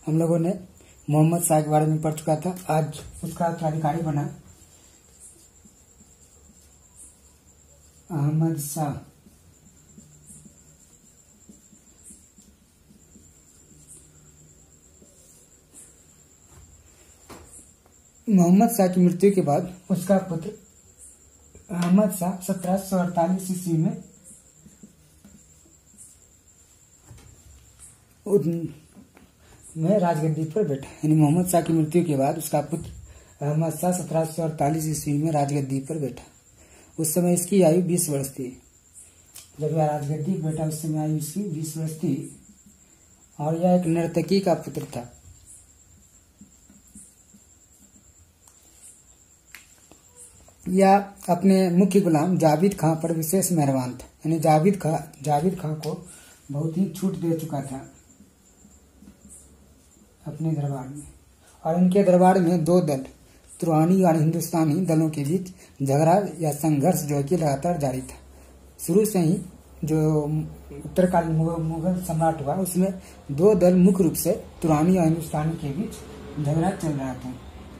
हम लोगों ने मोहम्मद शाह के बारे में पढ़ चुका था। आज उसका उत्तराधिकारी बना अहमद शाह। मोहम्मद शाह की मृत्यु के बाद उसका पुत्र अहमद शाह 1748 ईस्वी में राजगद्दी पर बैठा। यानी मोहम्मद शाह की मृत्यु के बाद उसका पुत्र अहमद शाह 1748 ईस्वी में राजगद्दी पर बैठा। उस समय इसकी आयु 20 वर्ष थी। जब यह राजगद्दी पर बैठा उस समय आयु इसकी 20 वर्ष थी और यह एक नर्तकी का पुत्र था। यह अपने मुख्य गुलाम जाविद खां पर विशेष मेहरबान था। यानी जाविद खां को बहुत ही छूट दे चुका था अपने दरबार में। और इनके दरबार में दो दल, तुरानी और हिंदुस्तानी दलों के बीच झगड़ा या संघर्ष जो है कि लगातार जारी था। शुरू से ही जो उत्तरकालीन मुगल सम्राट हुआ उसमें दो दल मुख्य रूप से तुरानी और हिंदुस्तानी के बीच झगड़ा चल रहा था।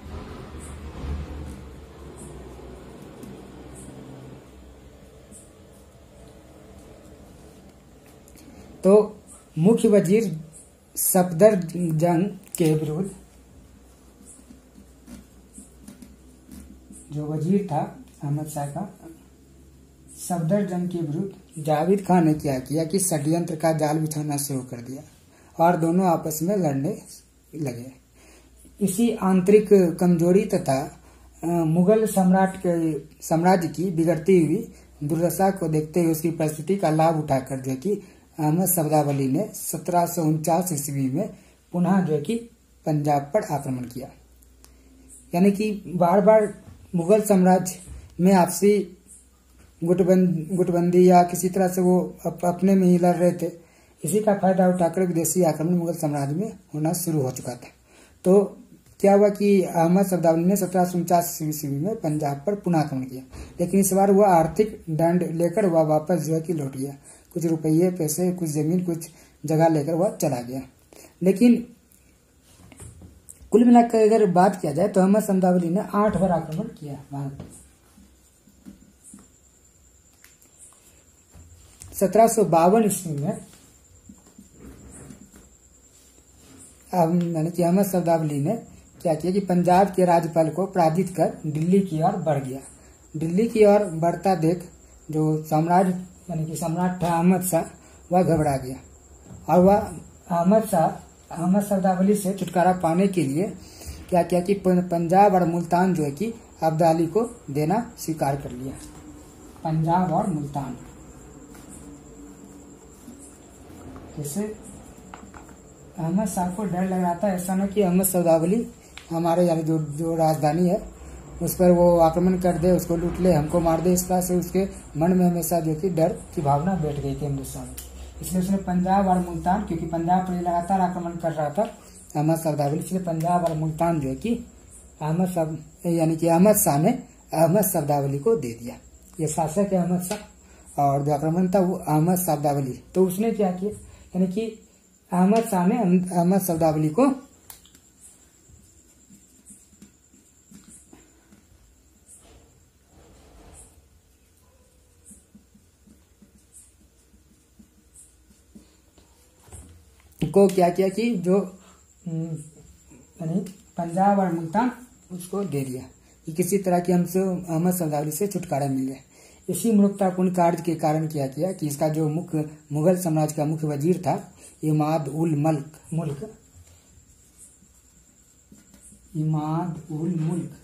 तो मुख्य वजीर सफदरजंग के विरुद्ध, जो वजीर था अहमद शाह का, सफदरजंग के विरुद्ध जाविद खान ने क्या किया कि षड्यंत्र का जाल बिछाना शुरू कर दिया और दोनों आपस में लड़ने लगे। इसी आंतरिक कमजोरी तथा मुगल साम्राज्य की बिगड़ती हुई दुर्दशा को देखते हुए उसकी परिस्थिति का लाभ उठाकर जो कि अहमद सफदावली ने 1749 ईस्वी में पुनः जो कि पंजाब पर आक्रमण किया। यानी कि बार बार मुगल साम्राज्य में आपसी गुटबंदी या किसी तरह से वो अपने में ही लड़ रहे थे। इसी का फायदा उठाकर विदेशी आक्रमण मुगल साम्राज्य में होना शुरू हो चुका था। तो क्या हुआ कि अहमद सफदावली ने 1749 ईस्वी में पंजाब पर पुनः आक्रमण किया, लेकिन इस बार वह आर्थिक दंड लेकर वह वापस जो है कि लौट गया। कुछ रुपये, पैसे, कुछ जमीन, कुछ जगह लेकर वह चला गया। लेकिन कुल मिलाकर अगर बात किया जाए तो अहमद सफदावली ने 8 बार आक्रमण किया भारत पर। 1752 ईस्वी में यानी कि अहमद सफदावली ने क्या किया कि पंजाब के राज्यपाल को पराजित कर दिल्ली की ओर बढ़ गया। दिल्ली की ओर बढ़ता देख जो साम्राज्य यानी कि सम्राट था अहमद शाह, वह घबरा गया और वह अहमद सफदावली से छुटकारा पाने के लिए क्या किया कि पंजाब और मुल्तान जो है कि अब्दाली को देना स्वीकार कर लिया। पंजाब और मुल्तान, जैसे अहमद शाह को डर लग रहा था ऐसा न कि अहमद सफदावली हमारे यानी जो राजधानी है उस पर वो आक्रमण कर दे, उसको लूट ले, हमको मार दे। इस तरह से उसके मन में हमेशा जो कि डर की भावना बैठ गई थी हिंदुस्तान में। इसलिए उसने पंजाब और मुल्तान, क्योंकि पंजाब पर लगातार आक्रमण कर रहा था अहमद सफदावली, इसलिए पंजाब और मुल्तान जो है कि अहमद शाह ने अहमद सफदावली को दे दिया। ये शासक है अहमद शाह और जो आक्रमण था वो अहमद सफदावली। तो उसने क्या किया, यानी कि अहमद शाह ने अहमद सफदावली को क्या किया कि जो यानी पंजाब और मुल्तान उसको दे दिया कि किसी तरह की हमसे अहमद सफदावली से छुटकारा मिल जाए। इसी मूर्खतापूर्ण कार्य के कारण क्या किया कि इसका जो मुगल साम्राज्य का मुख्य वजीर था इमाद उल मुल्क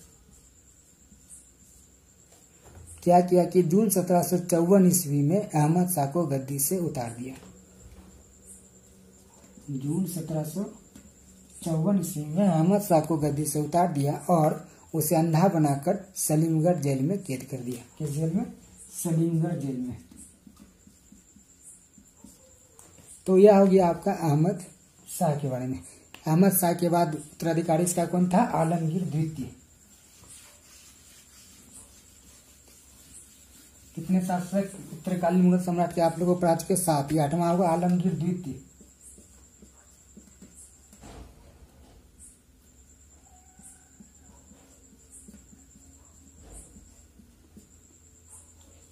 क्या किया कि जून 1754 ईस्वी में अहमद शाह को गद्दी से उतार दिया। जून 1754 ईस्वी में अहमद शाह को गद्दी से उतार दिया और उसे अंधा बनाकर सलीमगढ़ जेल में कैद कर दिया। किस जेल में? सलीमगढ़ जेल में। तो यह हो गया आपका अहमद शाह के बारे में। अहमद शाह के बाद उत्तराधिकारी इसका कौन था? आलमगीर द्वितीय। कितने शासक उत्तरकालीन मुगल सम्राट के आप लोगों को पढ़ा चुके? 7। 8वां होगा आलमगीर द्वितीय।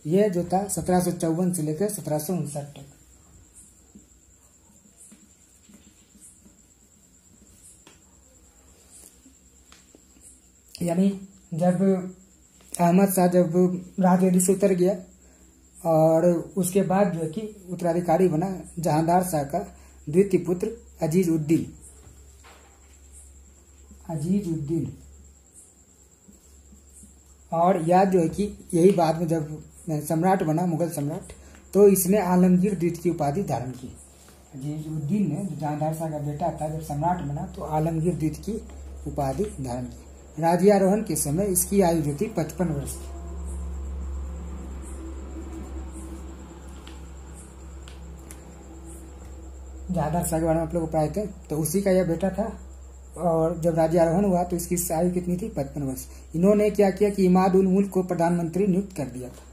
ये जो था 1754 से लेकर 1759 तक। यानी जब अहमद शाह जब राजगद्दी से उतर गया और उसके बाद जो है कि उत्तराधिकारी बना जहांदार शाह का द्वितीय पुत्र अजीज उद्दीन। और याद जो है कि यही बाद में जब सम्राट बना मुगल सम्राट, तो इसने आलमगीर द्वितीय की उपाधि धारण की। अजीज उद्दीन ने जहांदार शाह का बेटा था, जब सम्राट बना तो आलमगीर द्वितीय की उपाधि धारण की। राज्यारोहण के समय इसकी आयु जो थी 55 वर्ष की। जहांदार शाह के बारे में आप लोग पढ़ाए थे, तो उसी का यह बेटा था। और जब राज्यारोहण हुआ तो इसकी आयु कितनी थी? 55 वर्ष। इन्होंने क्या किया कि इमाद उल मुल्क को प्रधानमंत्री नियुक्त कर दिया था।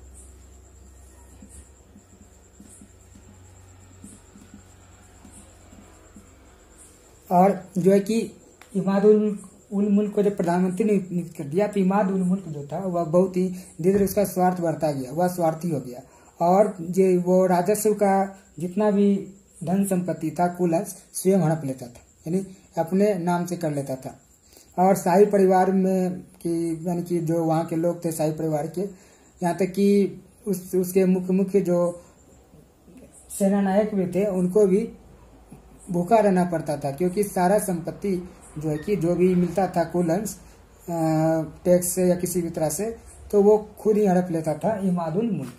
और जो है कि इमाद उल मुल्क को जब प्रधानमंत्री ने नियुक्त कर दिया, तो इमाद उल मुल्क जो था वह बहुत ही धीरे धीरे उसका स्वार्थ बढ़ता गया, वह स्वार्थी हो गया। और जो वो राजस्व का जितना भी धन संपत्ति था कुल अंश स्वयं हड़प लेता था, यानी अपने नाम से कर लेता था। और शाही परिवार में कि यानी कि जो वहाँ के लोग थे शाही परिवार के, यहाँ तक कि उसके मुख्य जो सेना नायक भी थे उनको भी भूखा रहना पड़ता था, क्योंकि सारा संपत्ति जो है कि जो भी मिलता था कुल अंश टैक्स से या किसी भी तरह से, तो वो खुद ही हड़प लेता था इमाद उल मुल्क।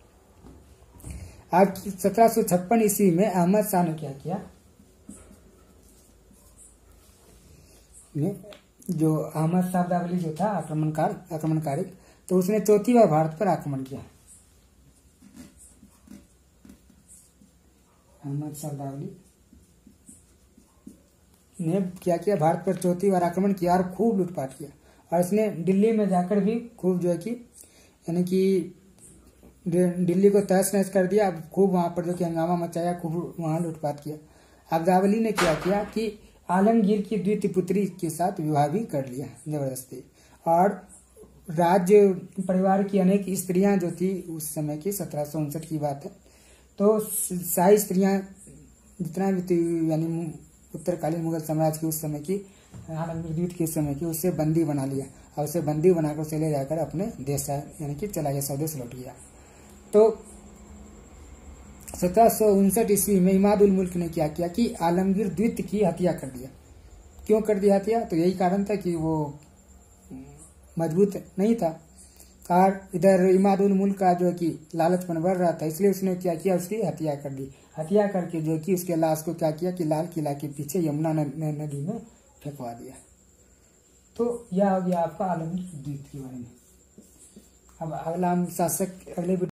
आज 1756 ईस्वी में अहमद शाह ने क्या किया, जो अहमद शाह अब्दाली जो था आक्रमणकारी, तो उसने चौथी बार भारत पर आक्रमण किया। अहमद शाह अब्दाली ने क्या किया, भारत पर चौथी बार आक्रमण किया और खूब लूटपाट किया। और इसने दिल्ली में जाकर भी खूब जो है कि यानी कि दिल्ली को तहस नहस कर दिया। खूब वहां पर जो कि हंगामा मचाया, खूब वहां लूटपाट किया। अब्दाली ने क्या किया कि आलमगीर की द्वितीय पुत्री के साथ विवाह भी कर लिया जबरदस्ती। और राज्य परिवार की अनेक स्त्रियां जो थी उस समय की 1759 की बात है, तो शाही स्त्रियां जितना भी थी, यानी उत्तरकालीन मुगल साम्राज्य की उस समय की, आलमगीर द्वितीय के समय की, उससे बंदी बना लिया। और उसे बंदी बनाकर उसे ले जाकर अपने देश यानी कि चला गया, स्वदेश लौट गया। तो 1759 ईस्वी में इमाद उल मुल्क ने क्या किया कि आलमगीर द्वितीय की हत्या कर दिया। क्यों कर दिया हत्या? तो यही कारण था कि वो मजबूत नहीं था, और इधर इमाद उल मुल्क का जो है कि लालचपन बढ़ रहा था, इसलिए उसने क्या किया, उसकी हत्या कर दी। हत्या करके जो कि उसके लाश को क्या किया कि लाल किला के पीछे यमुना नदी में फेंकवा दिया। तो यह हो गया आपका आलमगीर द्वितीय के बारे में। अब अगला हम शासक अगले